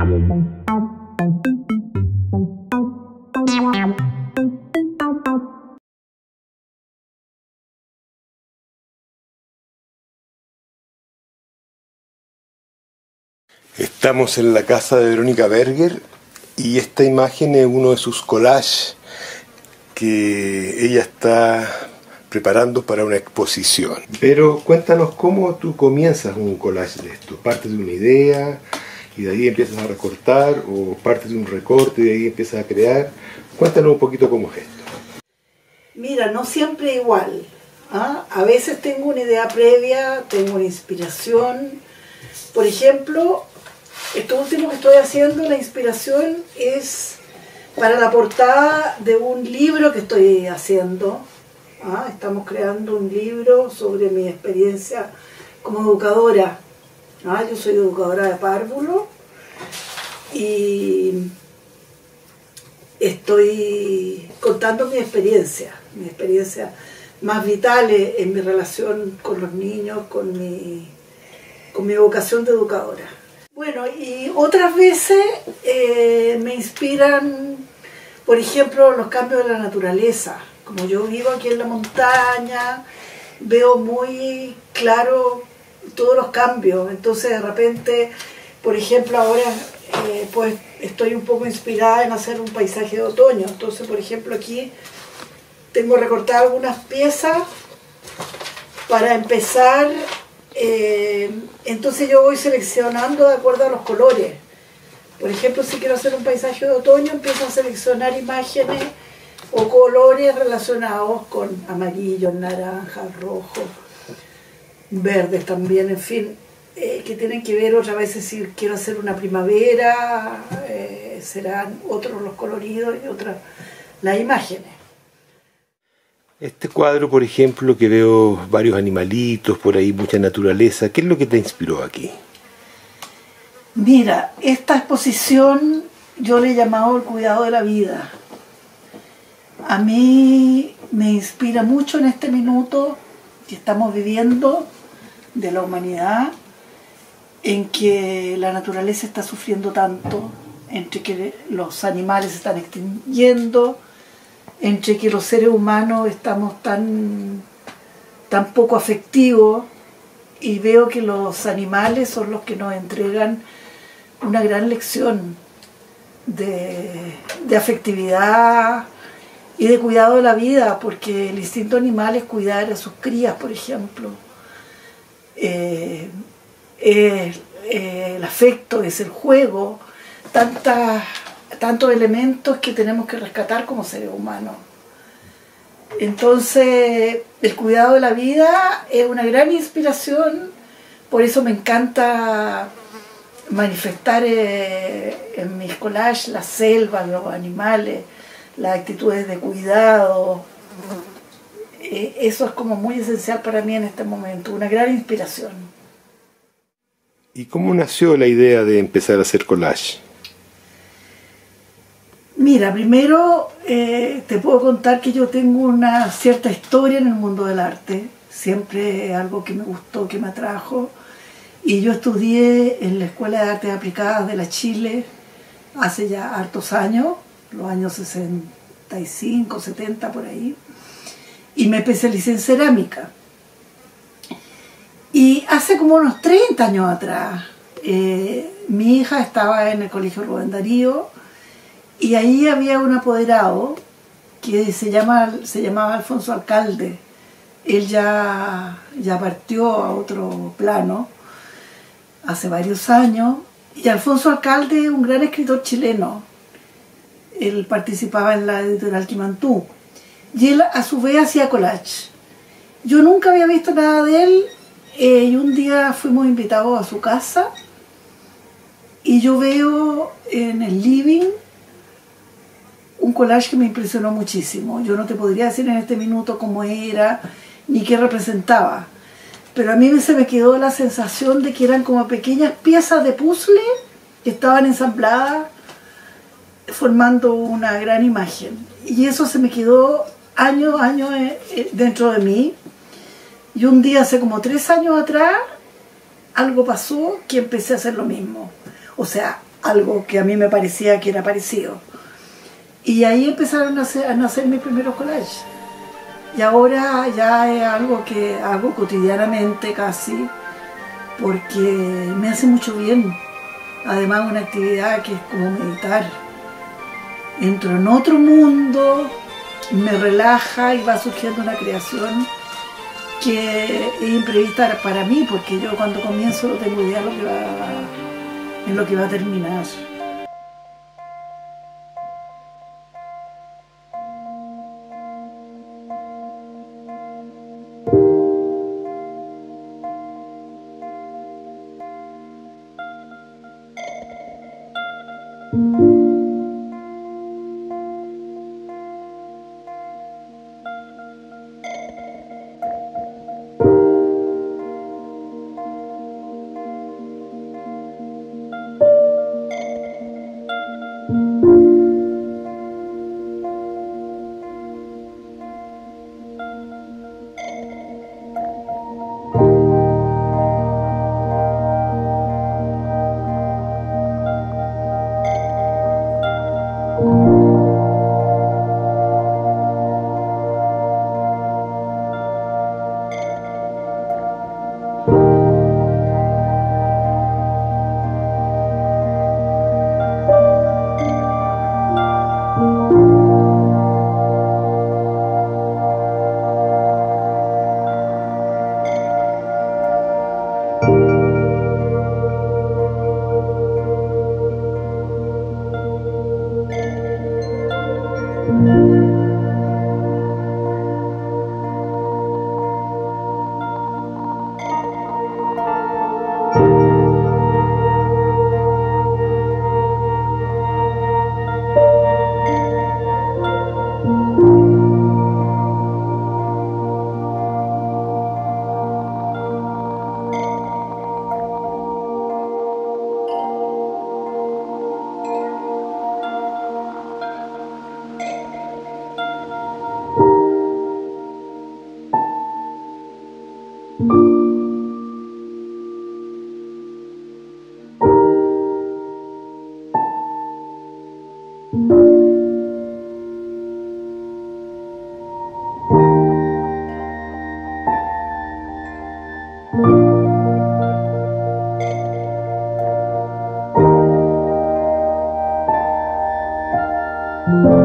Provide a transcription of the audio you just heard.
Estamos en la casa de Verónica Berger y esta imagen es uno de sus collages que ella está preparando para una exposición. Pero cuéntanos cómo tú comienzas un collage de esto. ¿Partes de una idea y de ahí empiezas a recortar, o partes de un recorte y de ahí empiezas a crear? Cuéntanos un poquito cómo es esto. Mira, no siempre igual, ¿ah? A veces tengo una idea previa, tengo una inspiración. Por ejemplo, esto último que estoy haciendo, la inspiración es para la portada de un libro que estoy haciendo. Estamos creando un libro sobre mi experiencia como educadora. Yo soy educadora de párvulo y estoy contando mi experiencia más vital en mi relación con los niños, con mi vocación de educadora. Bueno, y otras veces me inspiran, por ejemplo, los cambios de la naturaleza. Como yo vivo aquí en la montaña, veo muy claro todos los cambios. Entonces, de repente, por ejemplo, ahora pues estoy un poco inspirada en hacer un paisaje de otoño. Entonces, por ejemplo, aquí tengo recortadas algunas piezas para empezar. Entonces yo voy seleccionando de acuerdo a los colores. Por ejemplo, si quiero hacer un paisaje de otoño, empiezo a seleccionar imágenes o colores relacionados con amarillos, naranjas, rojos, verdes también, en fin, que tienen que ver otras veces si quiero hacer una primavera, serán otros los coloridos y otras las imágenes. Este cuadro, por ejemplo, que veo varios animalitos, por ahí mucha naturaleza, ¿qué es lo que te inspiró aquí? Mira, esta exposición yo le he llamado el cuidado de la vida. A mí me inspira mucho en este minuto que estamos viviendo de la humanidad, en que la naturaleza está sufriendo tanto, entre que los animales se están extinguiendo, entre que los seres humanos estamos tan poco afectivos, y veo que los animales son los que nos entregan una gran lección de afectividad y de cuidado de la vida, porque el instinto animal es cuidar a sus crías, por ejemplo. El afecto, es el juego, tantos elementos que tenemos que rescatar como seres humanos. Entonces, el cuidado de la vida es una gran inspiración, por eso me encanta manifestar en mis collages la selva, los animales, las actitudes de cuidado. Eso es como muy esencial para mí en este momento, una gran inspiración. ¿Y cómo nació la idea de empezar a hacer collage? Mira, primero te puedo contar que yo tengo una cierta historia en el mundo del arte. Siempre es algo que me gustó, que me atrajo. Y yo estudié en la Escuela de Artes Aplicadas de la Chile hace ya hartos años, los años 65, 70 por ahí. Y me especialicé en cerámica. Y hace como unos 30 años atrás, mi hija estaba en el Colegio Rubén Darío, y ahí había un apoderado que se llamaba Alfonso Alcalde. Él ya partió a otro plano hace varios años, y Alfonso Alcalde es un gran escritor chileno. Él participaba en la editorial Quimantú, y él a su vez hacía collage. Yo nunca había visto nada de él, y un día fuimos invitados a su casa, y yo veo en el living un collage que me impresionó muchísimo. Yo no te podría decir en este minuto cómo era, ni qué representaba, pero a mí se me quedó la sensación de que eran como pequeñas piezas de puzzle que estaban ensambladas formando una gran imagen, y eso se me quedó años dentro de mí. Y un día, hace como 3 años atrás, algo pasó que empecé a hacer lo mismo. O sea, algo que a mí me parecía que era parecido. Y ahí empezaron a nacer mis primeros collages. Y ahora ya es algo que hago cotidianamente casi, porque me hace mucho bien. Además, una actividad que es como meditar. Entro en otro mundo, me relaja y va surgiendo una creación que es imprevista para mí, porque yo cuando comienzo no tengo idea en lo que va a terminar. Thank you.